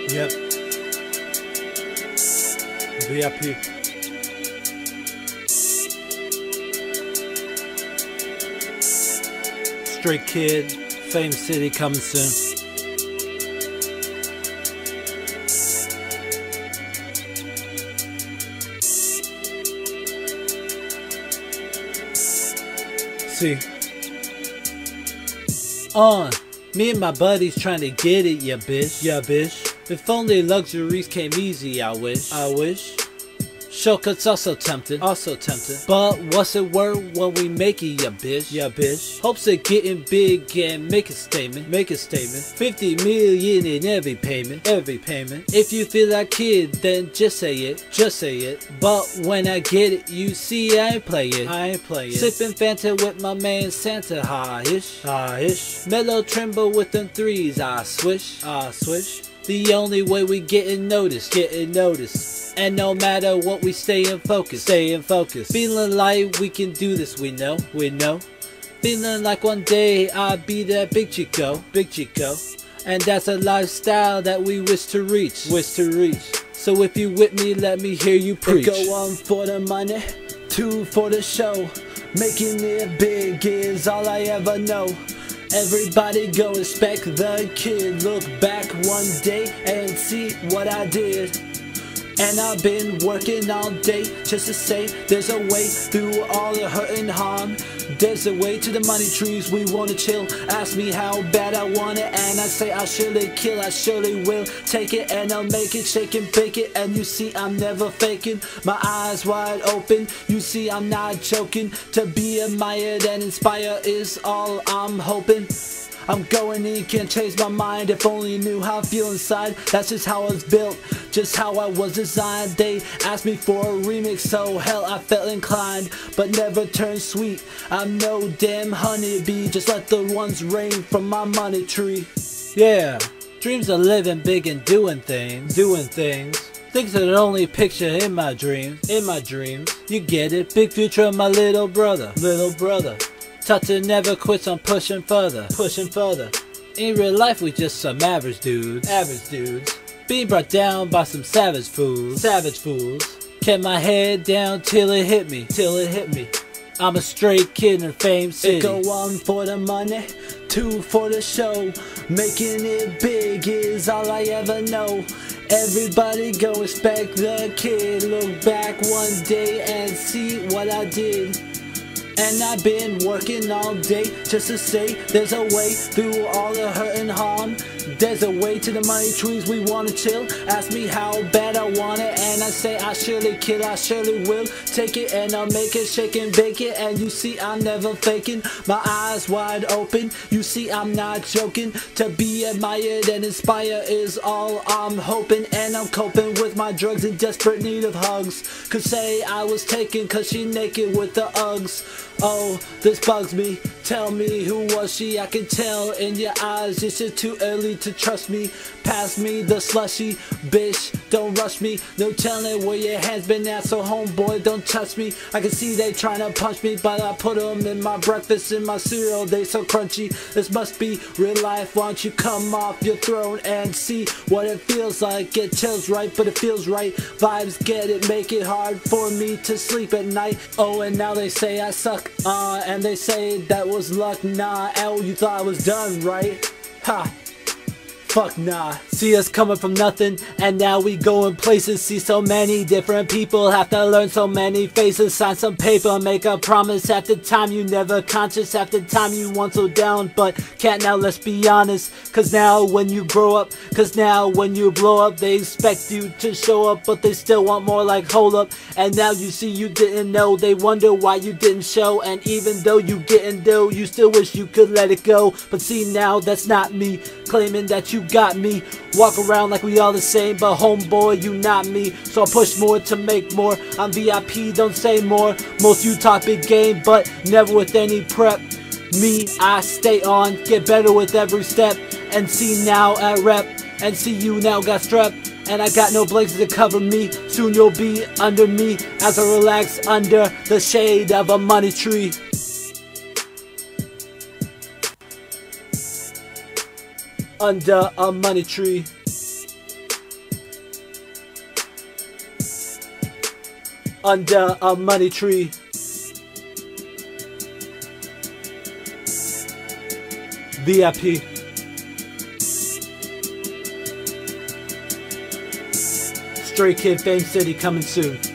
Yep. VIP. Straight Kid, F.A.M.E City coming soon. See. Me and my buddies trying to get it, ya bish. Yeah, bish. If only luxuries came easy, I wish. Shortcuts also tempting. But what's it worth when we make it, ya bish? Yeah, bish. Hopes of getting big and make a statement. 50 million in every payment. If you feel like kid, then just say it. But when I get it, you see I ain't playin'. Sippin Fanta with my man Santa, ha-ish. Melo Trimble with them threes, I swish. The only way we gettin' noticed. And no matter what, we stayin' focused. Feeling like we can do this, we know. Feeling like one day I'll be that Big Chico. And that's a lifestyle that we wish to reach. So if you with me, let me hear you preach. Go 1 for the money, 2 for the show. Making it big is all I ever know. Everybody go respect the kid. Look back one day and see what I did. And I've been working all day just to say there's a way through all the hurt and harm. There's a way to the money trees, we wanna chill. Ask me how bad I want it, and I say I surely kill, I surely will take it, and I'll make it, shake and bake it. And you see I'm never faking, my eyes wide open. You see I'm not joking. To be admired and inspired is all I'm hoping. I'm going in, can't change my mind. If only you knew how I feel inside. That's just how I was built, just how I was designed. They asked me for a remix, so hell I felt inclined, but never turned sweet. I'm no damn honeybee, just let the ones rain from my money tree. Yeah, dreams of living big and doing things. Things that I only picture in my dreams. You get it, big future of my little brother. Taught to never quit, I'm pushing further. In real life we just some average dudes. Being brought down by some savage fools. Kept my head down till it hit me. I'm a straight kid in F.A.M.E City. Go 1 for the money, 2 for the show. Making it big is all I ever know. Everybody go respect the kid. Look back one day and see what I did. And I've been working all day just to say there's a way through all the hurt and harm. There's a way to the money trees, we wanna chill. Ask me how bad I want it, and I say I surely kill, I surely will take it, and I'll make it, shake and bake it. And you see I'm never faking, my eyes wide open. You see I'm not joking. To be admired and inspired is all I'm hoping. And I'm coping with my drugs in desperate need of hugs. Could say I was taken cause she naked with the Uggs. Oh, this bugs me. Tell me, who was she? I can tell in your eyes it's just too early to trust me. Pass me the slushy, bish, don't rush me. No telling where your hands been at, so homeboy, don't touch me. I can see they tryna punch me, but I put them in my breakfast, in my cereal, they so crunchy. This must be real life, why don't you come off your throne and see what it feels like. Get chills right, but it feels right. Vibes get it, make it hard for me to sleep at night. Oh, and now they say I suck, and they say that was luck. Nah, L, you thought I was done, right? Ha! Fuck nah. See us coming from nothing, and now we going places. See so many different people, have to learn so many faces. Sign some paper, make a promise. Half the time you never conscious, half the time you want so down, but can't now, let's be honest. Cause now when you grow up, cause now when you blow up, they expect you to show up, but they still want more, like hold up. And now you see you didn't know, they wonder why you didn't show. And even though you didn't do, you still wish you could let it go. But see now, that's not me, claiming that you got me. Walk around like we all the same, but homeboy, you not me. So I push more to make more. I'm VIP, don't say more. Most you talk big game, but never with any prep. Me, I stay on, get better with every step. And see now at rep, and see you now got strep. And I got no blankets to cover me. Soon you'll be under me as I relax under the shade of a money tree. Under a money tree. under a money tree. VIP. Stray Kid, F.A.M.E. City coming soon.